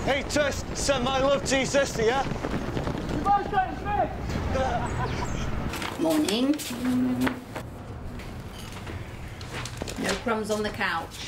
Hey, Tuss, send my love to your sister, yeah? Morning. No crumbs on the couch.